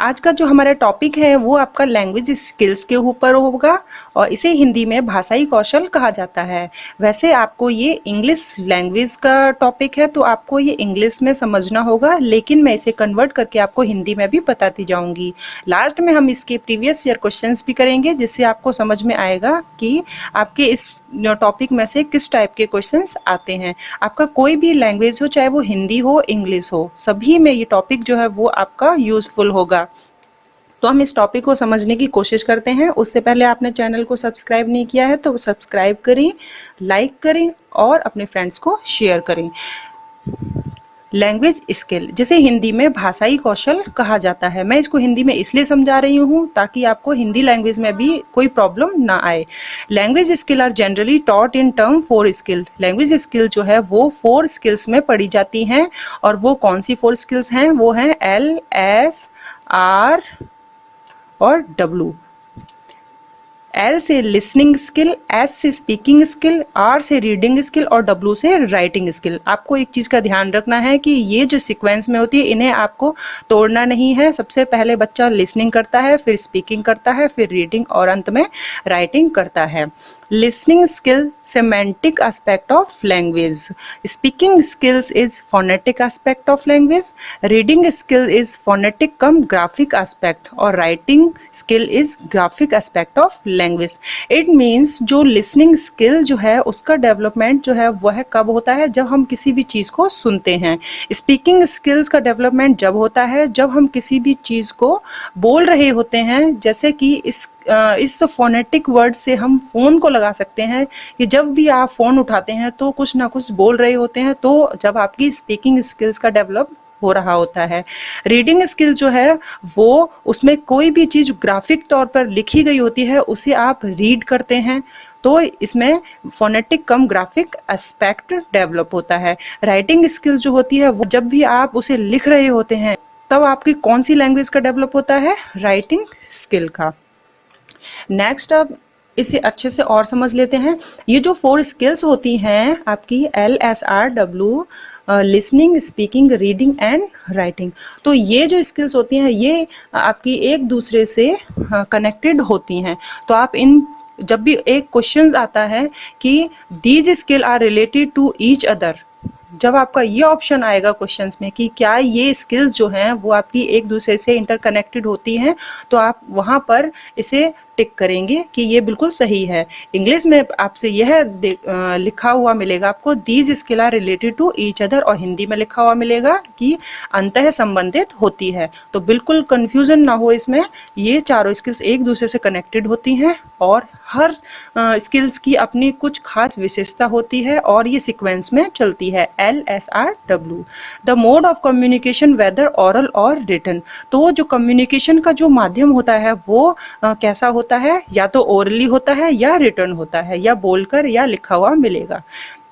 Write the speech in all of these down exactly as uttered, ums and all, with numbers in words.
आज का जो हमारा टॉपिक है वो आपका लैंग्वेज स्किल्स के ऊपर होगा और इसे हिंदी में भाषाई कौशल कहा जाता है। वैसे आपको ये इंग्लिश लैंग्वेज का टॉपिक है तो आपको ये इंग्लिश में समझना होगा, लेकिन मैं इसे कन्वर्ट करके आपको हिंदी में भी बताती जाऊंगी। लास्ट में हम इसके प्रीवियस ईयर क्वेश्चंस भी करेंगे जिससे आपको समझ में आएगा कि आपके इस टॉपिक में से किस टाइप के क्वेश्चंस आते हैं। आपका कोई भी लैंग्वेज हो, चाहे वो हिंदी हो इंग्लिश हो, सभी में ये टॉपिक जो है वो आपका यूजफुल होगा। तो हम इस टॉपिक को समझने की कोशिश करते हैं। उससे पहले आपने चैनल को सब्सक्राइब नहीं किया है तो सब्सक्राइब करें, लाइक करें और अपने फ्रेंड्स को शेयर करें। लैंग्वेज स्किल जिसे हिंदी में भाषाई कौशल कहा जाता है। मैं इसको हिंदी में इसलिए समझा रही हूँ ताकि आपको हिंदी लैंग्वेज में भी कोई प्रॉब्लम ना आए। Language skill are generally taught in term four skill. Language skill जो है वो फोर स्किल्स में पढ़ी जाती हैं, और वो कौन सी फोर स्किल्स हैं? वो हैं एल, एस, आर और डब्ल्यू। एल से लिसनिंग स्किल, एस से स्पीकिंग स्किल, आर से रीडिंग स्किल और डब्ल्यू से राइटिंग स्किल। आपको एक चीज का ध्यान रखना है कि ये जो सीक्वेंस में होती है इन्हें आपको तोड़ना नहीं है। सबसे पहले बच्चा लिसनिंग करता है, फिर स्पीकिंग करता है, फिर रीडिंग और अंत में राइटिंग करता है। Listening skill semantic aspect of language, speaking skills is phonetic aspect of language, reading skill is phonetic cum graphic aspect और writing skill is graphic aspect of language. It means जो listening skill जो है उसका development जो है वह कब होता है? जब हम किसी भी चीज को सुनते हैं। स्पीकिंग स्किल्स का डेवलपमेंट जब होता है जब हम किसी भी चीज को बोल रहे होते हैं। जैसे कि इस इस फोनेटिक वर्ड से हम फोन को लगा सकते हैं कि जब भी आप फोन उठाते हैं तो कुछ ना कुछ बोल रहे होते हैं, तो जब आपकी स्पीकिंग स्किल्स का डेवलप हो रहा होता है। रीडिंग स्किल जो है वो उसमें कोई भी चीज ग्राफिक तौर पर लिखी गई होती है उसे आप रीड करते हैं, तो इसमें phonetic cum graphic aspect develop होता है। राइटिंग स्किल जो होती है वो जब भी आप उसे लिख रहे होते हैं तब आपकी कौन सी लैंग्वेज का डेवलप होता है? राइटिंग स्किल का। नेक्स्ट अब इसे अच्छे से और समझ लेते हैं। ये जो फोर स्किल्स होती हैं आपकी L, S, R, W, listening, speaking, reading and writing, तो ये जो स्किल्स होती हैं ये आपकी एक दूसरे से कनेक्टेड होती हैं। तो आप इन जब भी एक क्वेश्चन आता है कि these skill are related to each other, जब आपका ये ऑप्शन आएगा क्वेश्चंस में कि क्या ये स्किल्स जो हैं वो आपकी एक दूसरे से इंटरकनेक्टेड होती हैं, तो आप वहां पर इसे टिक करेंगे कि ये बिल्कुल सही है। इंग्लिश में आपसे यह लिखा हुआ मिलेगा आपको these skill are related to each other, और हिंदी में लिखा हुआ मिलेगा कि अंतः संबंधित होती है। तो बिल्कुल कंफ्यूजन ना हो इसमें, ये चारों स्किल्स एक दूसरे से कनेक्टेड होती हैं और हर स्किल्स की अपनी कुछ खास विशेषता होती है और ये सीक्वेंस में चलती है L, S, R, W. The mode of communication whether oral और रिटन, तो जो कम्युनिकेशन का जो माध्यम होता है वो आ, कैसा होता है? या तो ओरली होता है या रिटर्न होता है, या बोलकर या लिखा हुआ मिलेगा।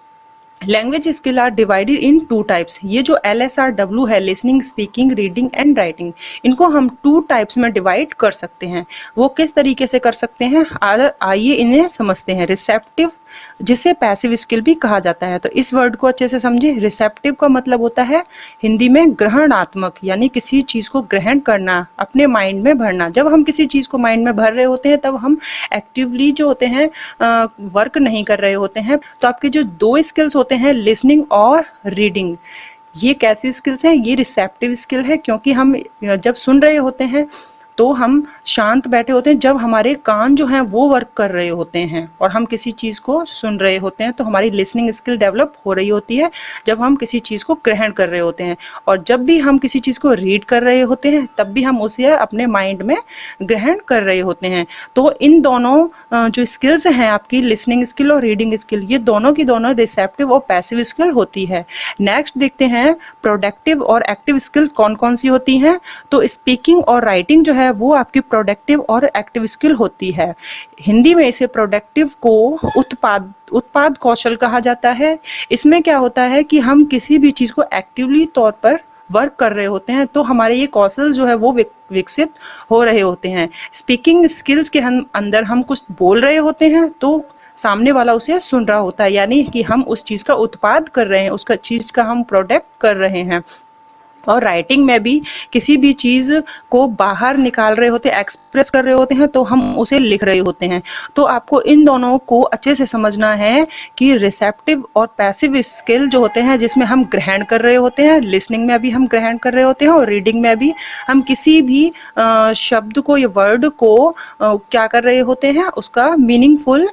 Language skill are divided in two types. ये जो एल, एस, आर, डब्ल्यू है, listening, speaking, reading and writing, इनको हम टू टाइप्स में डिवाइड कर सकते हैं। वो किस तरीके से कर सकते हैं आइए इन्हें समझते हैं। रिसेप्टिव, जिसे पैसिव स्किल भी कहा जाता है, तो इस वर्ड को अच्छे से समझे। रिसेप्टिव का मतलब होता है हिंदी में ग्रहणात्मक, यानी किसी चीज को ग्रहण करना, अपने माइंड में भरना। जब हम किसी चीज को माइंड में भर रहे होते हैं तब हम एक्टिवली जो होते हैं वर्क नहीं कर रहे होते हैं। तो आपके जो दो स्किल्स होते हैं लिसनिंग और रीडिंग, ये कैसी स्किल्स हैं? ये रिसेप्टिव स्किल है, क्योंकि हम जब सुन रहे होते हैं तो हम शांत बैठे होते हैं, जब हमारे कान जो हैं वो वर्क कर रहे होते हैं और हम किसी चीज को सुन रहे होते हैं, तो हमारी लिसनिंग स्किल डेवलप हो रही होती है जब हम किसी चीज को ग्रहण कर रहे होते हैं। और जब भी हम किसी चीज को रीड कर रहे होते हैं तब भी हम उसे अपने माइंड में ग्रहण कर रहे होते हैं। तो इन दोनों जो स्किल्स हैं आपकी लिसनिंग स्किल और रीडिंग स्किल, ये दोनों की दोनों रिसेप्टिव और पैसिव स्किल होती है। नेक्स्ट देखते हैं प्रोडक्टिव और एक्टिव स्किल्स कौन कौन सी होती हैं। तो स्पीकिंग और राइटिंग जो है वो आपकी प्रोडक्टिव और एक्टिव स्किल होती है। हिंदी में इसे प्रोडक्टिव को उत्पाद उत्पाद कौशल कहा जाता है। इसमें क्या होता है कि हम किसी भी चीज को एक्टिवली तौर पर वर्क कर रहे होते हैं तो हमारे ये कौशल जो है वो विकसित हो रहे होते हैं। स्पीकिंग स्किल्स के अंदर हम कुछ बोल रहे होते हैं तो सामने वाला उसे सुन रहा होता है, यानी कि हम उस चीज का उत्पाद कर रहे हैं, उसका चीज का हम प्रोडक्ट कर रहे हैं। और राइटिंग में भी किसी भी चीज़ को बाहर निकाल रहे होते हैं, एक्सप्रेस कर रहे होते हैं, तो हम उसे लिख रहे होते हैं। तो आपको इन दोनों को अच्छे से समझना है कि रिसेप्टिव और पैसिव स्किल जो होते हैं, जिसमें हम ग्रहण कर रहे होते हैं, लिसनिंग में भी हम ग्रहण कर रहे होते हैं, और रीडिंग में भी हम किसी भी आ, शब्द को या वर्ड को आ, क्या कर रहे होते हैं, उसका मीनिंगफुल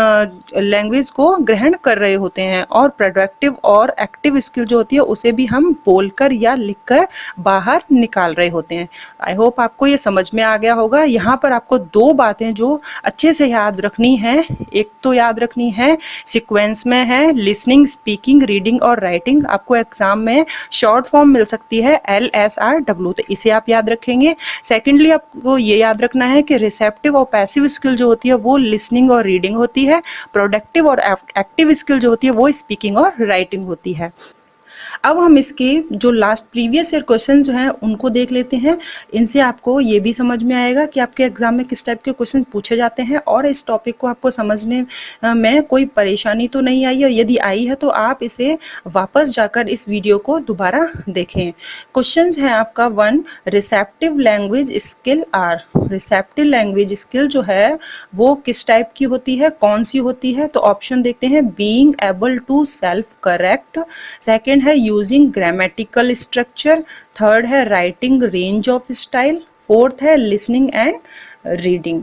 लैंग्वेज को ग्रहण कर रहे होते हैं। और प्रोडक्टिव और एक्टिव स्किल जो होती है उसे भी हम बोलकर या लिखकर बाहर निकाल रहे होते हैं। आई होप आपको ये समझ में आ गया होगा। यहाँ पर आपको दो बातें जो अच्छे से याद रखनी है, एक तो याद रखनी है सीक्वेंस में है लिसनिंग, स्पीकिंग, रीडिंग और राइटिंग। आपको एग्जाम में शॉर्ट फॉर्म मिल सकती है एल एस आर डब्ल्यू, तो इसे आप याद रखेंगे। सेकेंडली आपको ये याद रखना है कि रिसेप्टिव और पैसिव स्किल जो होती है वो लिसनिंग और रीडिंग होती है, प्रोडक्टिव और एक्टिव स्किल जो होती है वो स्पीकिंग और राइटिंग होती है। अब हम इसके जो लास्ट प्रीवियस ईयर क्वेश्चन जो हैं उनको देख लेते हैं। इनसे आपको ये भी समझ में आएगा कि आपके एग्जाम में किस टाइप के क्वेश्चन पूछे जाते हैं, और इस टॉपिक को आपको समझने में कोई परेशानी तो नहीं आई है। यदि आई है तो आप इसे वापस जाकर इस वीडियो को दोबारा देखें। क्वेश्चन है आपका one, receptive language skill are. Receptive language skill जो है वो किस टाइप की होती है, कौन सी होती है? तो ऑप्शन देखते हैं, being able to self correct, second है यूजिंग ग्रामेटिकल स्ट्रक्चर, थर्ड है writing range of style, fourth है लिसनिंग एंड रीडिंग।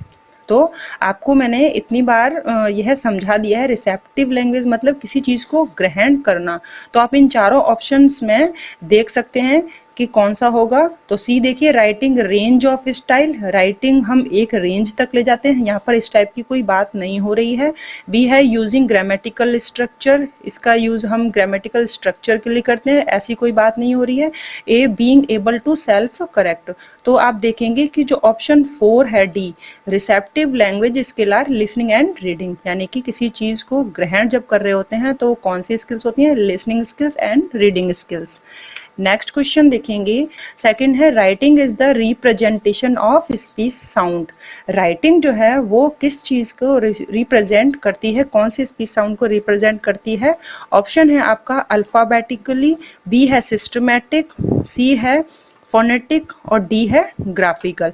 तो आपको मैंने इतनी बार यह समझा दिया है, रिसेप्टिव लैंग्वेज मतलब किसी चीज को ग्रहण करना। तो आप इन चारों ऑप्शंस में देख सकते हैं कि कौन सा होगा। तो सी देखिए, writing range of style, writing हम एक रेंज तक ले जाते हैं, यहाँ पर इस टाइप की कोई बात नहीं हो रही है। बी है यूजिंग ग्रामेटिकल स्ट्रक्चर, इसका यूज हम ग्रामेटिकल स्ट्रक्चर के लिए करते हैं, ऐसी कोई बात नहीं हो रही है। A being able to self correct, तो आप देखेंगे कि जो ऑप्शन फोर है D, receptive language skill are listening and reading, यानी कि किसी चीज को ग्रहण जब कर रहे होते हैं तो कौन सी स्किल्स होती हैं, listening skills and reading skills. Next question देखेंगे, सेकंड है writing is the representation of speech sound. Writing जो है वो किस चीज को रिप्रेजेंट करती है, कौन सी स्पीच साउंड को रिप्रेजेंट करती है? ऑप्शन है आपका अल्फाबेटिकली, बी है सिस्टमैटिक, सी है फोनेटिक और डी है ग्राफिकल।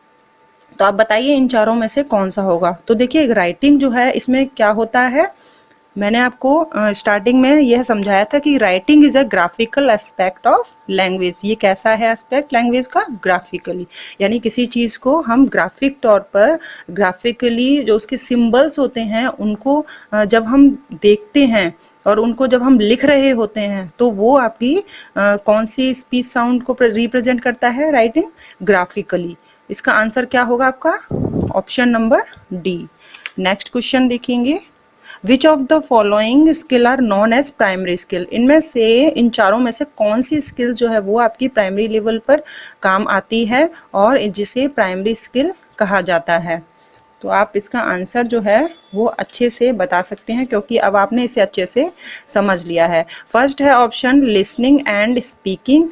तो आप बताइए इन चारों में से कौन सा होगा। तो देखिए राइटिंग जो है इसमें क्या होता है, मैंने आपको स्टार्टिंग में यह समझाया था कि writing is a graphical aspect of language. ये कैसा है एस्पेक्ट लैंग्वेज का? ग्राफिकली, यानी किसी चीज को हम ग्राफिक तौर पर, ग्राफिकली जो उसके सिंबल्स होते हैं उनको जब हम देखते हैं और उनको जब हम लिख रहे होते हैं तो वो आपकी आ, कौन सी स्पीच साउंड को रिप्रेजेंट करता है? Writing graphically. इसका आंसर क्या होगा आपका? Option number D. Next question देखेंगे, which of the following skill are known as primary skill. इनमें से, इन चारों में से कौन सी स्किल जो है वो आपकी प्राइमरी लेवल पर काम आती है और जिसे प्राइमरी स्किल कहा जाता है? तो आप इसका आंसर जो है वो अच्छे से बता सकते हैं क्योंकि अब आपने इसे अच्छे से समझ लिया है। फर्स्ट है option listening and speaking,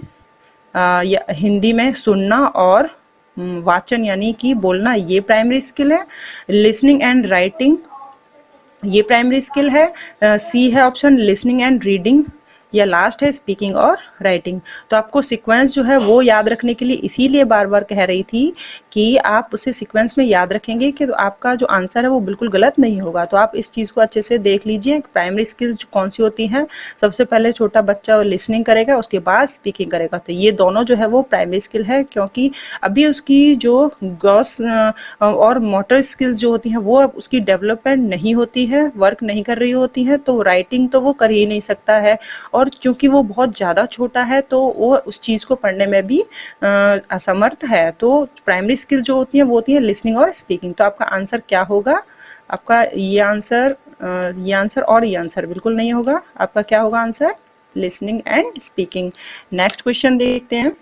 Hindi में सुनना और वाचन यानी कि बोलना, ये प्राइमरी स्किल है। लिसनिंग एंड राइटिंग, ये प्राइमरी स्किल है। सी है ऑप्शन लिसनिंग एंड रीडिंग, या लास्ट है स्पीकिंग और राइटिंग। तो आपको सीक्वेंस जो है वो याद रखने के लिए इसीलिए बार बार कह रही थी कि आप उसे सीक्वेंस में याद रखेंगे कि तो आपका जो आंसर है वो बिल्कुल गलत नहीं होगा। तो आप इस चीज़ को अच्छे से देख लीजिए, प्राइमरी स्किल्स कौन सी होती हैं। सबसे पहले छोटा बच्चा लिसनिंग करेगा, उसके बाद स्पीकिंग करेगा, तो ये दोनों जो है वो प्राइमरी स्किल है क्योंकि अभी उसकी जो ग्रॉस और मोटर स्किल्स जो होती हैं वो अब उसकी डेवलपमेंट नहीं होती है, वर्क नहीं कर रही होती है, तो राइटिंग तो वो कर ही नहीं सकता है। और चूंकि वो बहुत ज़्यादा छोटा है तो वो उस चीज़ को पढ़ने में भी असमर्थ है। तो प्राइमरी स्किल जो होती है वो होती है लिसनिंग और स्पीकिंग। तो आपका आंसर क्या होगा? आपका ये आंसर, ये आंसर और ये आंसर बिल्कुल नहीं होगा। आपका क्या होगा answer? Listening and speaking. Next question देखते हैं,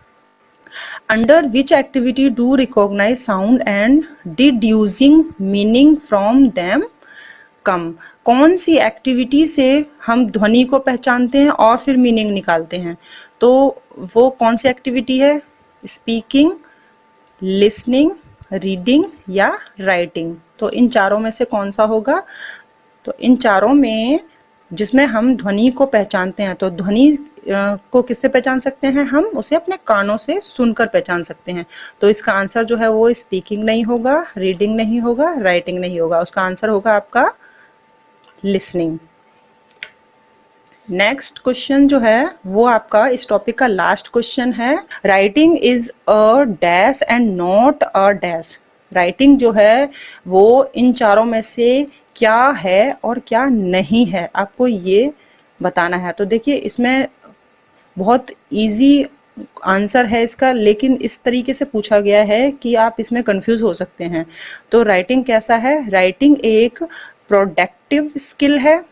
under which activity do recognize sound and deducing meaning from them come. कौन सी एक्टिविटी से हम ध्वनि को पहचानते हैं और फिर मीनिंग निकालते हैं? तो वो कौन सी एक्टिविटी है? स्पीकिंग, लिसनिंग, रीडिंग या राइटिंग। तो इन चारों में से कौन सा होगा? तो इन चारों में जिसमें हम ध्वनि को पहचानते हैं, तो ध्वनि को किससे पहचान सकते हैं? हम उसे अपने कानों से सुनकर पहचान सकते हैं। तो इसका आंसर जो है वो स्पीकिंग नहीं होगा, रीडिंग नहीं होगा, राइटिंग नहीं होगा, उसका आंसर होगा आपका लिसनिंग। नेक्स्ट क्वेश्चन जो है वो आपका इस टॉपिक का लास्ट क्वेश्चन है। Writing is a dash and not a dash. Writing जो है वो इन चारों में से क्या है और क्या नहीं है, आपको ये बताना है। तो देखिए इसमें बहुत इजी आंसर है इसका, लेकिन इस तरीके से पूछा गया है कि आप इसमें कंफ्यूज हो सकते हैं। तो राइटिंग कैसा है? राइटिंग एक प्रोडक्टिव स्किल है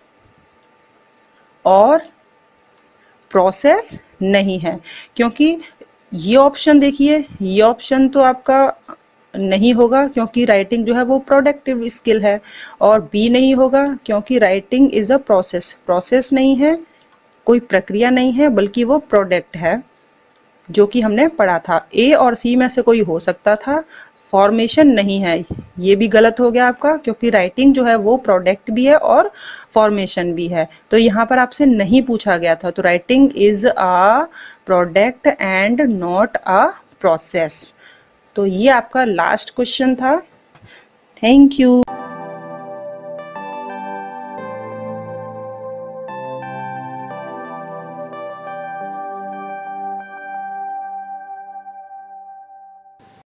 और प्रोसेस नहीं है, क्योंकि ये ऑप्शन देखिए, ये ऑप्शन तो आपका नहीं होगा क्योंकि राइटिंग जो है वो प्रोडक्टिव स्किल है, और बी नहीं होगा क्योंकि writing is a process. Process नहीं है, कोई प्रक्रिया नहीं है, बल्कि वो प्रोडक्ट है जो कि हमने पढ़ा था। ए और सी में से कोई हो सकता था, फॉर्मेशन नहीं है, ये भी गलत हो गया आपका, क्योंकि राइटिंग जो है वो प्रोडक्ट भी है और फॉर्मेशन भी है। तो यहाँ पर आपसे नहीं पूछा गया था। तो writing is a product and not a process. तो ये आपका लास्ट क्वेश्चन था। Thank you.